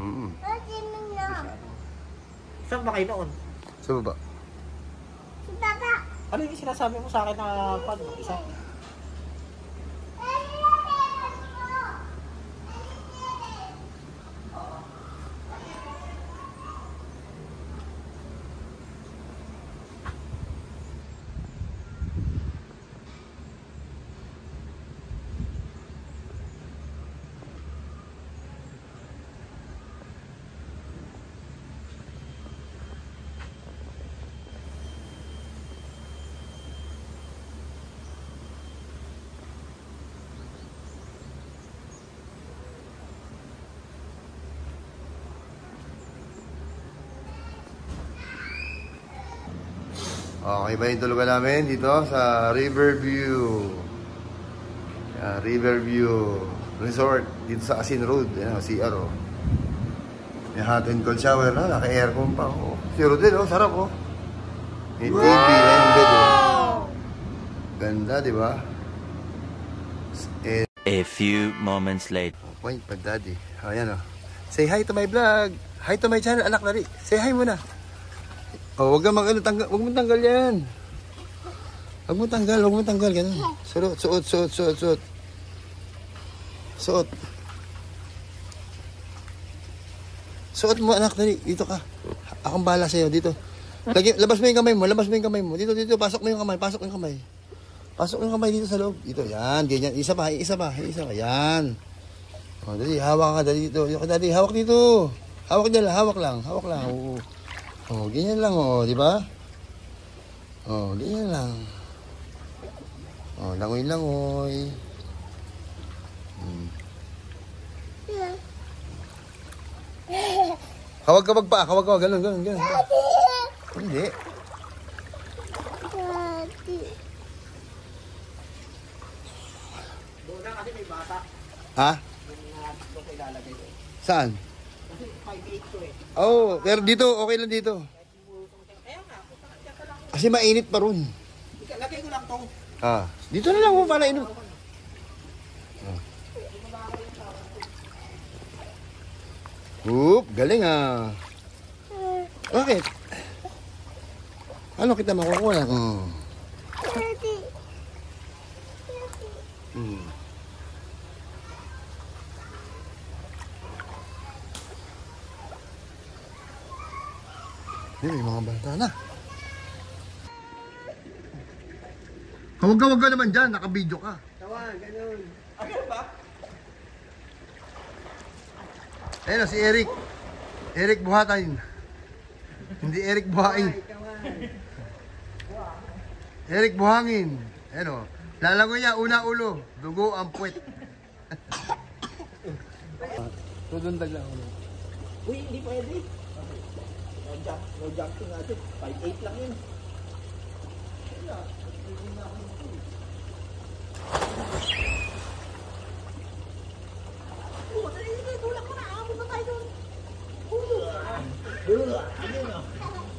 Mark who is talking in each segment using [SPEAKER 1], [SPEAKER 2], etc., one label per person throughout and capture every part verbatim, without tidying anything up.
[SPEAKER 1] Mm.
[SPEAKER 2] Saan ba kayo noon?
[SPEAKER 1] Sa baba.
[SPEAKER 2] Ano yung sinasabi mo sa akin na pan? Isa?
[SPEAKER 1] Okay ba yung tulugan namin dito sa Riverview? Yan, Riverview Resort dito sa Asin Road. Yan, C R oh. May hot and cold shower na, naka-aircon pa oh. Zero din oh, sarap oh. May T V and bed oh. Ganda, di ba? And
[SPEAKER 3] a few moments later.
[SPEAKER 1] point pa daddy. Ayan oh. Say hi to my vlog. Hi to my channel, anak dali. Say hi muna. Oh, wag kang mag-ano, tanggal, wag mo tanggal yan. Wag mo tanggal, wag mo tanggal, ganun. Suot, suot, suot, suot, suot. Suot. Suot mo, anak, dali. Dito ka. Akong bahala sa'yo, dito. Lagi, labas mo yung kamay mo, labas mo yung kamay mo. Dito, dito, pasok mo yung kamay, pasok mo yung kamay. Pasok mo yung kamay dito sa loob. Dito, yan, ganyan. Isa pa, isa pa, isa pa, yan. Oh, dali, hawak ka, dali dito. Dali, hawak dito. Hawak dala, hawak lang, hawak lang. Oo. Oh, ganyan lang oh, di ba? Oh, ganyan lang. Oh, langoy-langoy. Hmm. Hawag ka pa, hawag ka, ganun, ganun, ganun. Hindi.
[SPEAKER 2] Doon na kasi may bata.
[SPEAKER 1] Ha?
[SPEAKER 2] Doon kayo lalagay ko.
[SPEAKER 1] Saan?
[SPEAKER 2] Kasi five eight to eh.
[SPEAKER 1] Oh, pero dito, okay lang dito.
[SPEAKER 2] Kaya nga, ka lang.
[SPEAKER 1] Kasi mainit pa ron.
[SPEAKER 2] Lagay ko lang to.
[SPEAKER 1] Ah, dito na lang oh, para inom. Ah. Oop, galing ah. Bakit? Ano kita makukuha? Hmm. Hmm. May mga bata na. Huwag ka, huwag ka naman dyan. Naka-video ka.
[SPEAKER 2] Tawan, ganun. Ah, ganun ba?
[SPEAKER 1] Ayun o, si Eric. Eric Buhatayin. Hindi Eric Buhain. Eric Buhangin. Ayun o. Lalago niya, una ulo. Dugo ang puwet. Tudundag lang ulo.
[SPEAKER 2] Uy, hindi pwede. No jump, no jumping natin. five eight lang yun. Oh, dali, dali, tulak mo na. Abot na tayo doon. Dulo. Ano yun ah?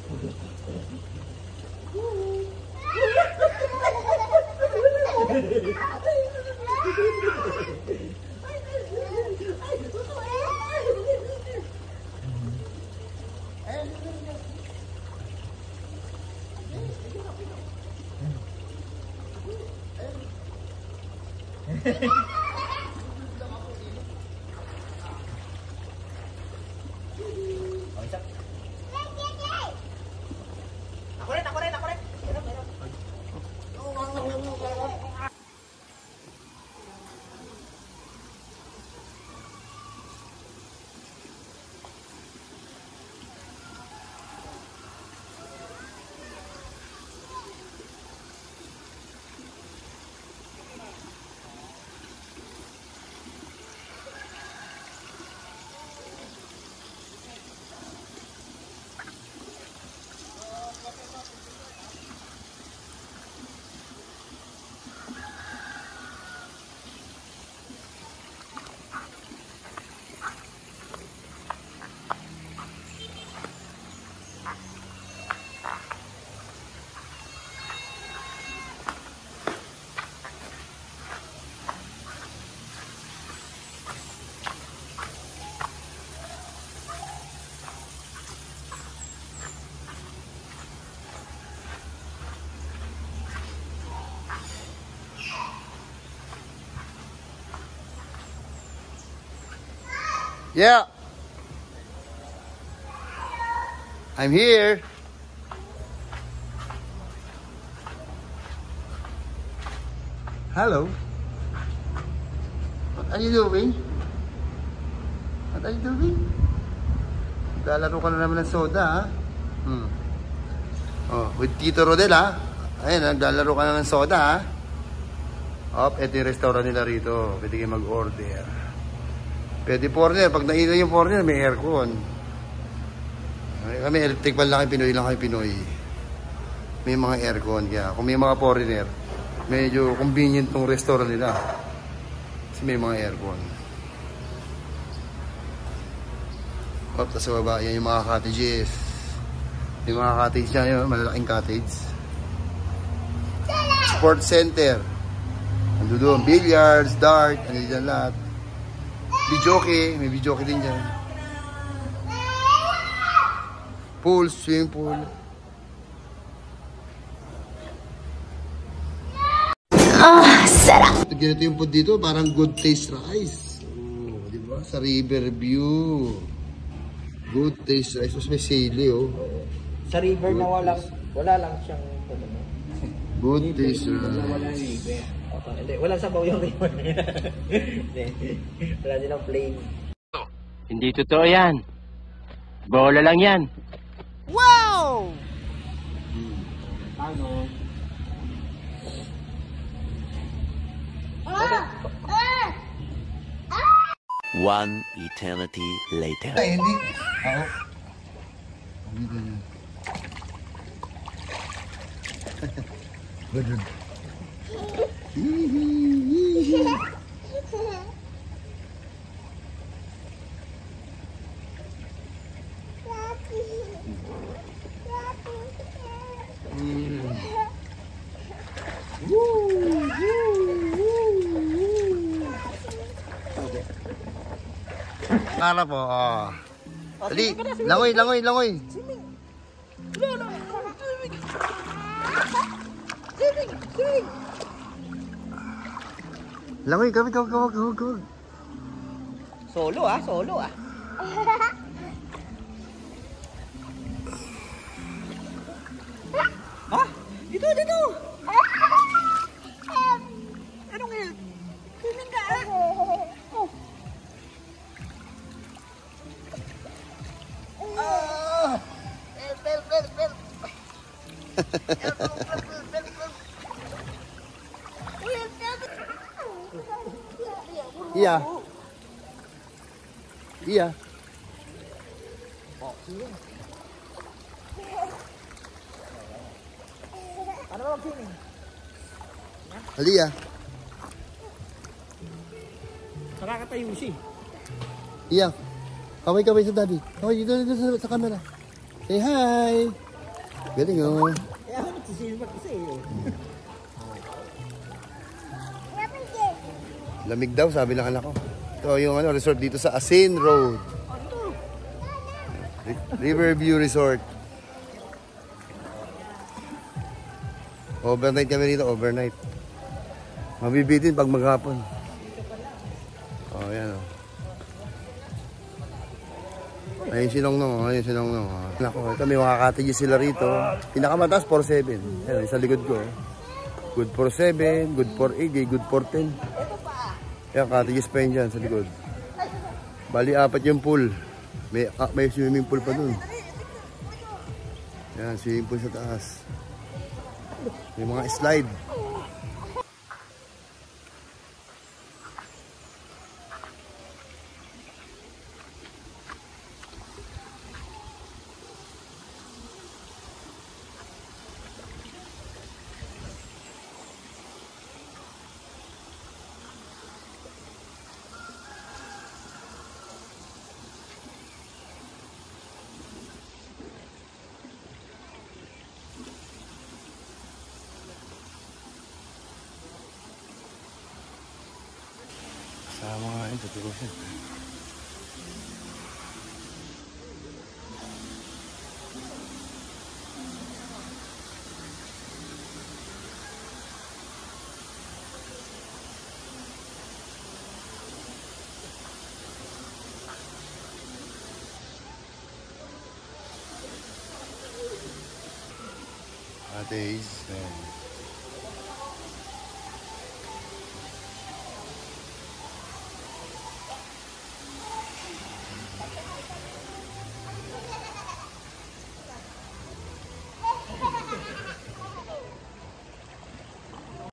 [SPEAKER 2] Ako rin, ako rin, ako rin. Meron, meron.
[SPEAKER 1] Yeah. I'm here. Hello. What are you doing? What are you doing? Lalaro ka na naman ng soda, ha? Hmm. Oh, with Tito Rodel, ha? Ayun, naglalaro ka na ng soda, ha? Op, ito yung restaurant nila rito. Pwede kayo mag-order. Pwede foreigner. Pag naina yung foreigner, may aircon. Kami electric pan lang kayo, Pinoy lang kayo, Pinoy. May mga aircon. Kaya kung may mga foreigner, medyo convenient tong restaurant nila. Kasi may mga aircon. Op, tapos sa baba, yan yung mga cottages. Yung mga cottage yan, yun, malalaking cottage. Sports center. Ando doon, billiards, dart, ano dyan lahat. Bijoke, may bijoke din dyan. Pool, swimming pool.
[SPEAKER 4] Ah, sarap!
[SPEAKER 1] Ganito yung food dito, parang good taste rice. Oh, di ba? Sa Riverview. Good taste rice. Mas may sili, oh.
[SPEAKER 2] Sa river na walang, wala lang siyang, ano,
[SPEAKER 1] Good taste
[SPEAKER 2] wala
[SPEAKER 1] rice.
[SPEAKER 2] river. Okay, hindi, walang sabaw yung river. Hindi, wala din ang plain.
[SPEAKER 3] Hindi totoo yan. Bola lang yan.
[SPEAKER 2] Ano?
[SPEAKER 3] One eternity later.
[SPEAKER 1] Ay, hindi. Oo. Dito yun. Good, good. Para po, oh. Dali, langoy, langoy, langoy. Langoy, kawag, kawag, kawag, kawag, kawag.
[SPEAKER 2] Solo ah, solo ah. Ha? Dito, dito! Anong yun? Swimming ka ah? Oh. Ah! Bel, bel, bel, bel.
[SPEAKER 1] Iya. Iya.
[SPEAKER 2] Ano ba mag-swimming?
[SPEAKER 1] Hali ah.
[SPEAKER 2] Nakakatayo siya.
[SPEAKER 1] Iya. Kaway-kaway sa daddy. Kaway dito, dito sa, sa camera. Say hi. Galing oh.
[SPEAKER 2] Kaya ako nagsisilmat kasi eh.
[SPEAKER 1] Lamig daw, sabi ng anak ko. Ito yung ano, resort dito sa Asin Road. Riverview Resort. Overnight kami dito, overnight. Mabibitin pag maghapon. Oh, yan oh. Ayun si Nongnong, ayun si Nongnong. Nako, ito may mga cottages sila rito. Pinakamataas, four seven. Ayun, sa likod ko. Good for seven, good for eight, good for ten. Kaya cottages pa yun dyan sa likod. Bali, apat yung pool. May, ah, may swimming pool pa dun. Yan, swimming pool sa taas. May mga slide. Sama nga yun, tuturusin. Taste. Ayan.